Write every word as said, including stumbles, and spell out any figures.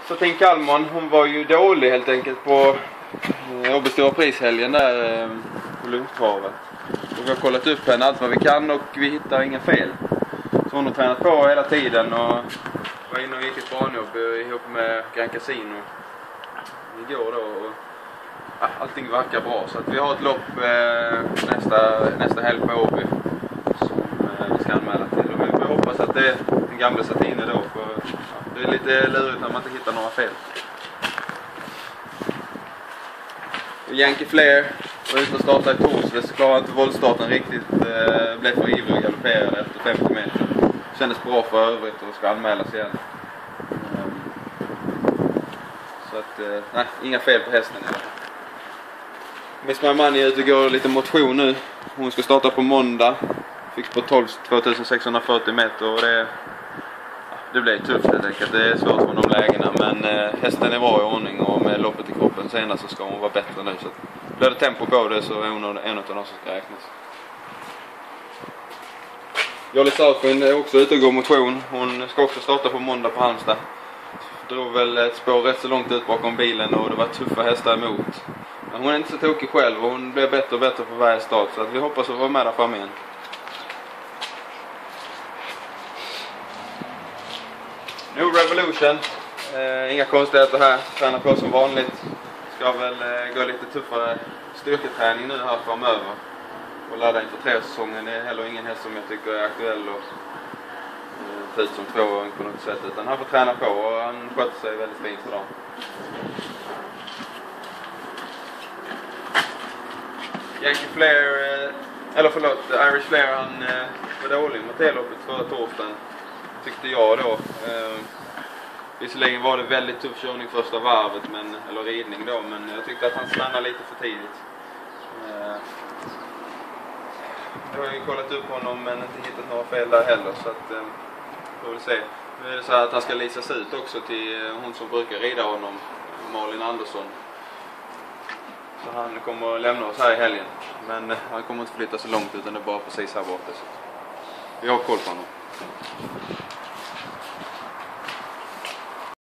Satin Kalman, hon var ju dålig helt enkelt på eh, Stora prishelgen där eh, på Lundtravet. Vi har kollat upp henne allt vad vi kan och vi hittar inga fel. Så hon har tränat på hela tiden och var inne och gick ett barnjobb ihop med Gran Casino igår då. Och, ja, allting verkar bra, så att vi har ett lopp eh, nästa, nästa helg på Åby som eh, vi ska anmäla till. Och vi, vi hoppas att det är den gamla Satine då, för ja, det är lite lurigt när man inte hittar några fel. Och Yankee Flair var ute och startade i torsdags, så klarade inte voltstarten riktigt, eh, blev för ivrig och galopperade efter femtio meter. Kändes bra för övrigt och ska anmälas igen. Um, så att, eh, nej, inga fel på hästen i alla fall. Miss My Money är ute och går lite motion nu. Hon ska starta på måndag. Fick på tolv tvåtusensexhundrafyrtio meter och det, ja, det blir tufft helt enkelt. Det är svårt från de lägena, men eh, hästen är bra i ordning och med loppet i kroppen senare så ska hon vara bättre nu. Så blir det tempo på det så är hon en av de som ska räknas. Jolly Southwind är också ute och går motion. Hon ska också starta på måndag på Halmstad. Drog väl ett spår rätt så långt ut bakom bilen och det var tuffa hästar emot. Men hon är inte så tokig själv och hon blir bättre och bättre för varje start, så att vi hoppas att vara med där framme igen. New Revolution. Eh, inga konstigheter här. Tränar på som vanligt. Ska väl eh, gå lite tuffare styrketräning nu här framöver. Och ladda inför treårssäsongen. Det är heller ingen häst som jag tycker är aktuell och eh, ta ut som tvååring på något sätt. Utan han får träna på och han sköter sig väldigt fint idag. Yankee Flair, eller förlåt, Irish Flair, han var dålig mot T-loppet förra torsdagen, tyckte jag då. Visserligen var det väldigt tuff körning första varvet, men, eller ridning då, men jag tyckte att han stannade lite för tidigt. Jag har ju kollat upp honom men inte hittat några fel där heller, så att eh, får vi se. Nu är det så här att han ska lisas ut också till hon som brukar rida honom, Malin Andersson. Så han kommer att lämna oss här i helgen. Men han kommer inte flytta så långt utan det är bara precis här borta. Så vi har koll på honom.